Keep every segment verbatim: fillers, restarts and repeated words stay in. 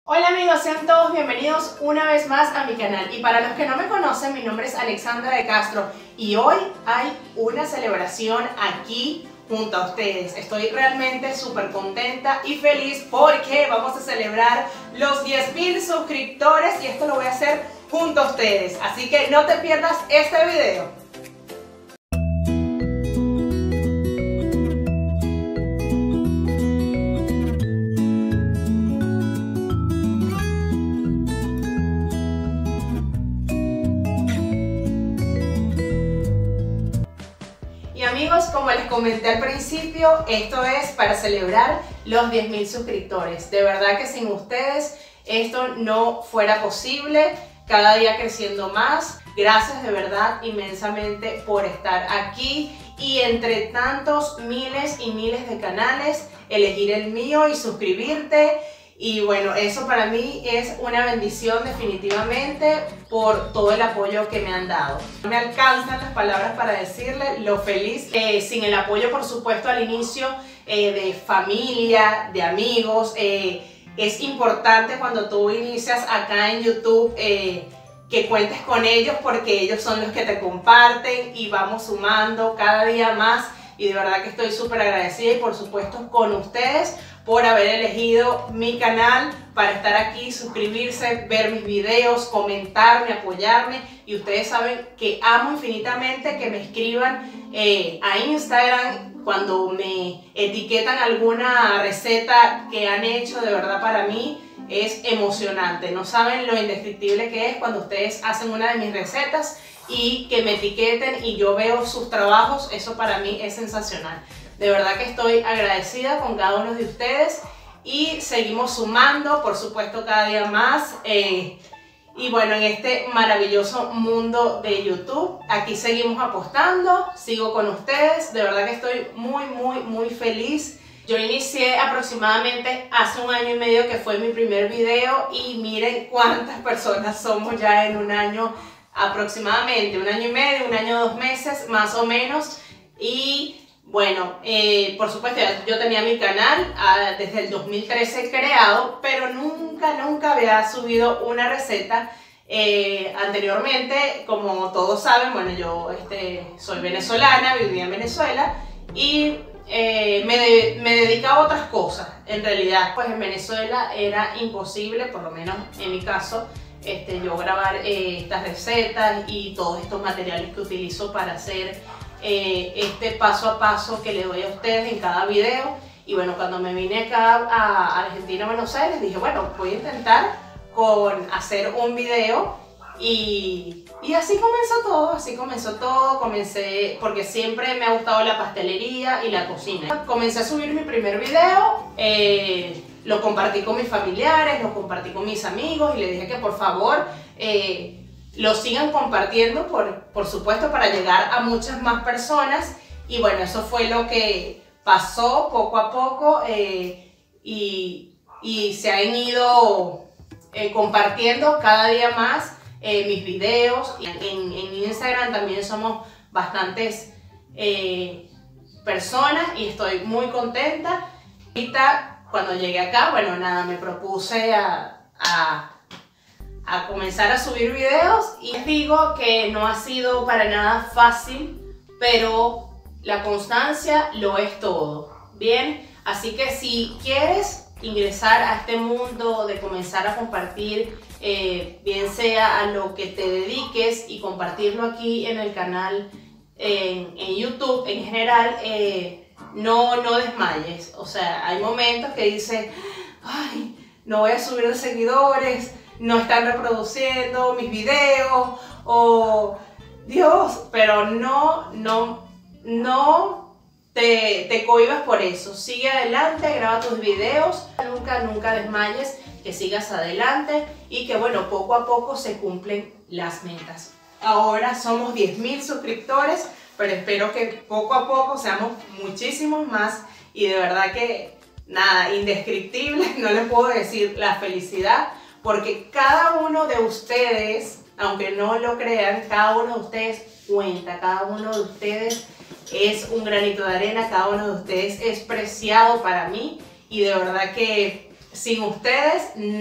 Hola amigos, sean todos bienvenidos una vez más a mi canal. Y para los que no me conocen, mi nombre es Alexandra de Castro y hoy hay una celebración aquí junto a ustedes. Estoy realmente súper contenta y feliz porque vamos a celebrar los diez mil suscriptores y esto lo voy a hacer junto a ustedes. Así que no te pierdas este video. Y amigos, como les comenté al principio, esto es para celebrar los diez mil suscriptores. De verdad que sin ustedes esto no fuera posible, cada día creciendo más. Gracias de verdad inmensamente por estar aquí y entre tantos miles y miles de canales, elegir el mío y suscribirte. Y bueno, eso para mí es una bendición definitivamente por todo el apoyo que me han dado. No me alcanzan las palabras para decirle lo feliz. Eh, sin el apoyo, por supuesto, al inicio eh, de familia, de amigos. Eh, es importante cuando tú inicias acá en YouTube eh, que cuentes con ellos porque ellos son los que te comparten y vamos sumando cada día más. Y de verdad que estoy súper agradecida y por supuesto con ustedes por haber elegido mi canal para estar aquí, suscribirse, ver mis videos, comentarme, apoyarme. Y ustedes saben que amo infinitamente que me escriban eh, a Instagram cuando me etiquetan alguna receta que han hecho. De verdad para mí es emocionante. No saben lo indescriptible que es cuando ustedes hacen una de mis recetas y que me etiqueten y yo veo sus trabajos. Eso para mí es sensacional. De verdad que estoy agradecida con cada uno de ustedes y seguimos sumando, por supuesto, cada día más. Eh, y bueno, en este maravilloso mundo de YouTube, aquí seguimos apostando, sigo con ustedes. De verdad que estoy muy, muy, muy feliz. Yo inicié aproximadamente hace un año y medio que fue mi primer video y miren cuántas personas somos ya en un año aproximadamente, un año y medio, un año, dos meses, más o menos. Y bueno, eh, por supuesto yo tenía mi canal ah, desde el dos mil trece creado, pero nunca, nunca había subido una receta. Eh, anteriormente, como todos saben, bueno, yo este, soy venezolana, vivía en Venezuela y eh, me, de, me dedicaba a otras cosas. En realidad, pues en Venezuela era imposible, por lo menos en mi caso, este, yo grabar eh, estas recetas y todos estos materiales que utilizo para hacer Eh, este paso a paso que le doy a ustedes en cada video. Y bueno, cuando me vine acá a Argentina, Buenos Aires, dije bueno, voy a intentar con hacer un video y, y así comenzó todo, así comenzó todo, comencé porque siempre me ha gustado la pastelería y la cocina. Comencé a subir mi primer video, eh, lo compartí con mis familiares, lo compartí con mis amigos y les dije que por favor eh, lo sigan compartiendo, por, por supuesto, para llegar a muchas más personas. Y bueno, eso fue lo que pasó poco a poco eh, y, y se han ido eh, compartiendo cada día más eh, mis videos. En, en Instagram también somos bastantes eh, personas y estoy muy contenta. Ahorita, cuando llegué acá, bueno, nada, me propuse a... a a comenzar a subir videos y les digo que no ha sido para nada fácil, pero la constancia lo es todo, ¿bien? Así que si quieres ingresar a este mundo de comenzar a compartir, eh, bien sea a lo que te dediques y compartirlo aquí en el canal, en, en YouTube en general, eh, no, no desmayes. O sea, hay momentos que dices, ay, no voy a subir de seguidores, no están reproduciendo mis videos, o Dios, pero no, no, no te, te cohibas por eso. Sigue adelante, graba tus videos, nunca, nunca desmayes, que sigas adelante y que bueno, poco a poco se cumplen las metas. Ahora somos diez mil suscriptores, pero espero que poco a poco seamos muchísimos más y de verdad que nada, indescriptible, no les puedo decir la felicidad. Porque cada uno de ustedes, aunque no lo crean, cada uno de ustedes cuenta, cada uno de ustedes es un granito de arena, cada uno de ustedes es preciado para mí y de verdad que sin ustedes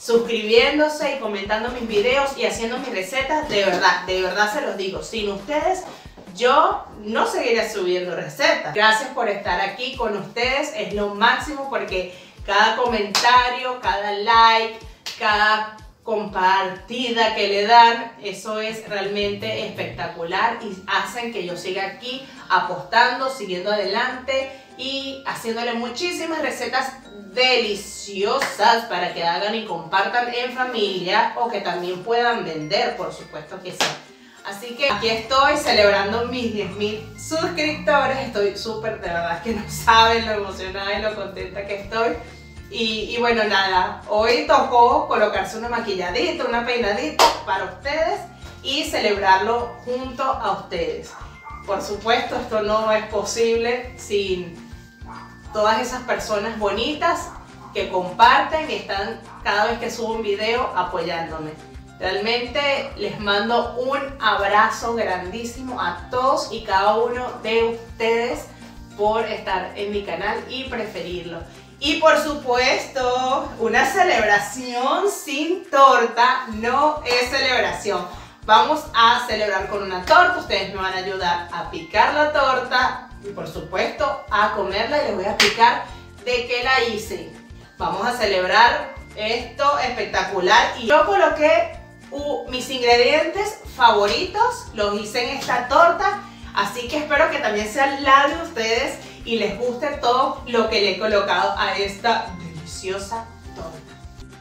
suscribiéndose y comentando mis videos y haciendo mis recetas. De verdad, de verdad se los digo, sin ustedes yo no seguiría subiendo recetas. Gracias por estar aquí con ustedes, es lo máximo porque cada comentario, cada like, cada compartida que le dan, eso es realmente espectacular y hacen que yo siga aquí apostando, siguiendo adelante y haciéndole muchísimas recetas deliciosas para que hagan y compartan en familia o que también puedan vender, por supuesto que sí. Así que aquí estoy celebrando mis diez mil suscriptores, estoy súper, de verdad que no saben lo emocionada y lo contenta que estoy. Y, y bueno, nada, hoy tocó colocarse una maquilladita, una peinadita para ustedes y celebrarlo junto a ustedes. Por supuesto, esto no es posible sin todas esas personas bonitas que comparten y están cada vez que subo un video apoyándome. Realmente les mando un abrazo grandísimo a todos y cada uno de ustedes por estar en mi canal y preferirlo. Y por supuesto, una celebración sin torta no es celebración. Vamos a celebrar con una torta, ustedes me van a ayudar a picar la torta y por supuesto a comerla y les voy a explicar de qué la hice. Vamos a celebrar esto espectacular y yo coloqué uh, mis ingredientes favoritos, los hice en esta torta, así que espero que también sea la de ustedes y les guste todo lo que le he colocado a esta deliciosa torta.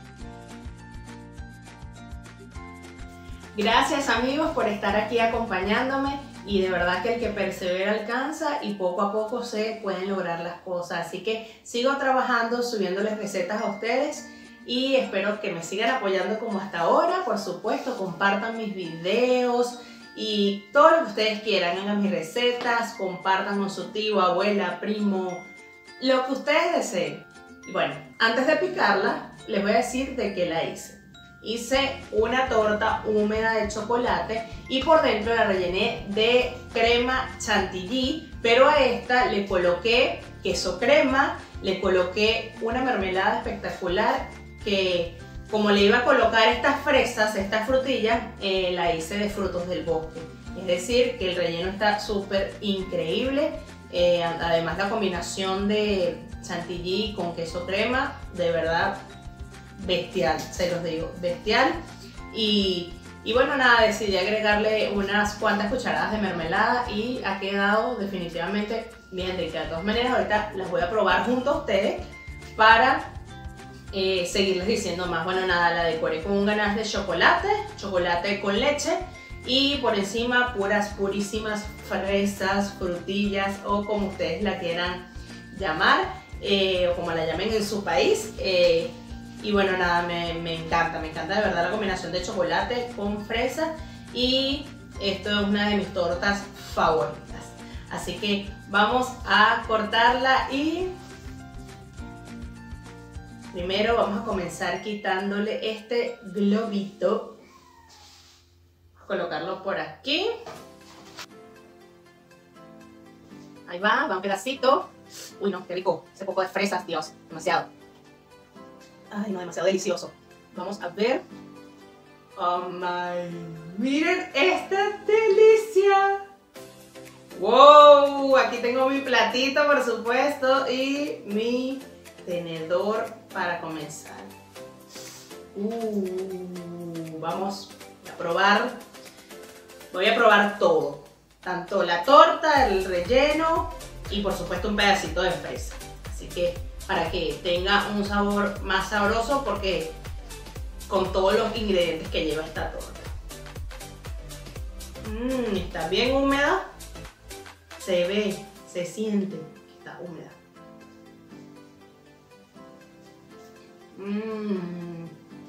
Gracias amigos por estar aquí acompañándome y de verdad que el que persevera alcanza y poco a poco se pueden lograr las cosas. Así que sigo trabajando, subiéndoles recetas a ustedes y espero que me sigan apoyando como hasta ahora. Por supuesto, compartan mis videos y todo lo que ustedes quieran, hagan mis recetas, compartan con su tío, abuela, primo, lo que ustedes deseen. Y bueno, antes de picarla, les voy a decir de qué la hice. Hice una torta húmeda de chocolate y por dentro la rellené de crema chantilly, pero a esta le coloqué queso crema, le coloqué una mermelada espectacular que, como le iba a colocar estas fresas, estas frutillas, eh, la hice de frutos del bosque. Es decir, que el relleno está súper increíble. Eh, además, la combinación de chantilly con queso crema, de verdad, bestial, se los digo, bestial. Y, y bueno, nada, decidí agregarle unas cuantas cucharadas de mermelada y ha quedado definitivamente bien rica. De todas maneras, ahorita las voy a probar junto a ustedes para Eh, seguirles diciendo más. Bueno, nada, la decoré con un ganache de chocolate, chocolate con leche y por encima puras, purísimas fresas, frutillas o como ustedes la quieran llamar eh, o como la llamen en su país. Eh, y bueno, nada, me, me encanta, me encanta de verdad la combinación de chocolate con fresa y esto es una de mis tortas favoritas. Así que vamos a cortarla y primero vamos a comenzar quitándole este globito. Vamos a colocarlo por aquí. Ahí va, va un pedacito. Uy no, qué rico. Ese poco de fresas, Dios, demasiado. Ay no, demasiado delicioso. Vamos a ver. Oh my, miren esta delicia. Wow, aquí tengo mi platito por supuesto y mi tenedor para comenzar. Uh, vamos a probar. Voy a probar todo, tanto la torta, el relleno y por supuesto un pedacito de fresa. Así que para que tenga un sabor más sabroso porque con todos los ingredientes que lleva esta torta. Mmm, está bien húmeda. Se ve, se siente que está húmeda. Mmm.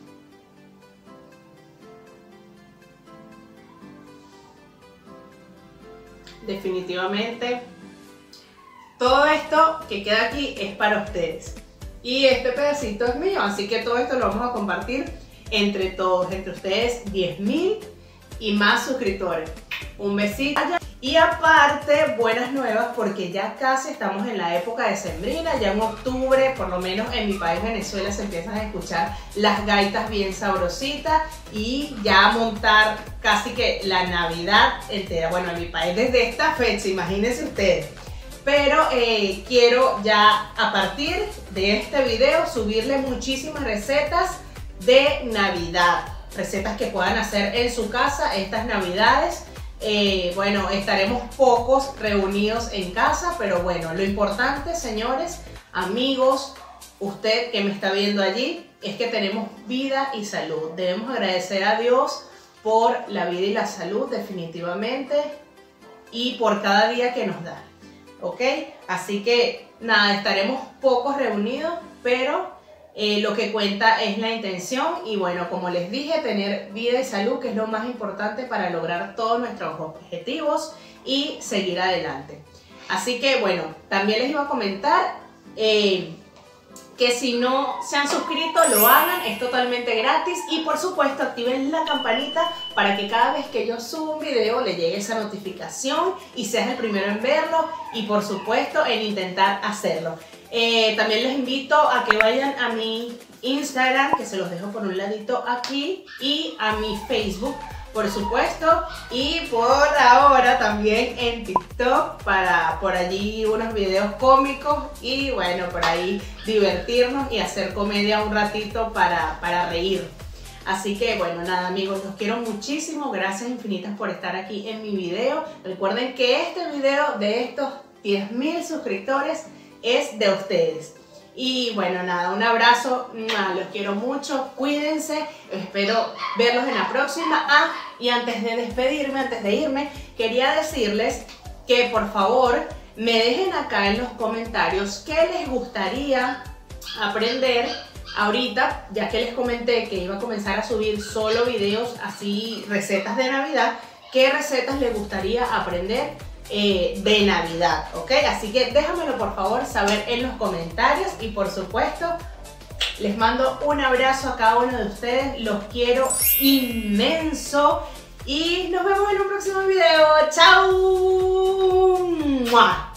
Definitivamente todo esto que queda aquí es para ustedes y este pedacito es mío, así que todo esto lo vamos a compartir entre todos, entre ustedes diez mil y más suscriptores. Un besito Y aparte, buenas nuevas porque ya casi estamos en la época decembrina, ya en octubre, por lo menos en mi país Venezuela, se empiezan a escuchar las gaitas bien sabrositas y ya a montar casi que la Navidad entera. Bueno, en mi país desde esta fecha, imagínense ustedes. Pero eh, quiero ya a partir de este video subirle muchísimas recetas de Navidad, recetas que puedan hacer en su casa estas Navidades. Eh, bueno, estaremos pocos reunidos en casa, pero bueno, lo importante, señores, amigos, usted que me está viendo allí, es que tenemos vida y salud. Debemos agradecer a Dios por la vida y la salud, definitivamente, y por cada día que nos da, ¿ok? Así que, nada, estaremos pocos reunidos, pero Eh, lo que cuenta es la intención y bueno, como les dije, tener vida y salud, que es lo más importante para lograr todos nuestros objetivos y seguir adelante. Así que bueno, también les iba a comentar eh, que si no se han suscrito, lo hagan, es totalmente gratis y por supuesto activen la campanita para que cada vez que yo suba un video le llegue esa notificación y seas el primero en verlo y por supuesto en intentar hacerlo. Eh, también les invito a que vayan a mi Instagram, que se los dejo por un ladito aquí, y a mi Facebook, por supuesto, y por ahora también en TikTok para por allí unos videos cómicos y bueno, por ahí divertirnos y hacer comedia un ratito para, para reír. Así que bueno, nada amigos, los quiero muchísimo, gracias infinitas por estar aquí en mi video. Recuerden que este video de estos diez mil suscriptores es de ustedes. Y bueno, nada, un abrazo, los quiero mucho, cuídense, espero verlos en la próxima. Ah, y antes de despedirme, antes de irme, quería decirles que por favor me dejen acá en los comentarios qué les gustaría aprender ahorita, ya que les comenté que iba a comenzar a subir solo videos así, recetas de Navidad, qué recetas les gustaría aprender Eh, de Navidad, ¿ok? Así que déjamelo por favor saber en los comentarios y por supuesto les mando un abrazo a cada uno de ustedes, los quiero inmenso y nos vemos en un próximo video. ¡Chao! ¡Mua!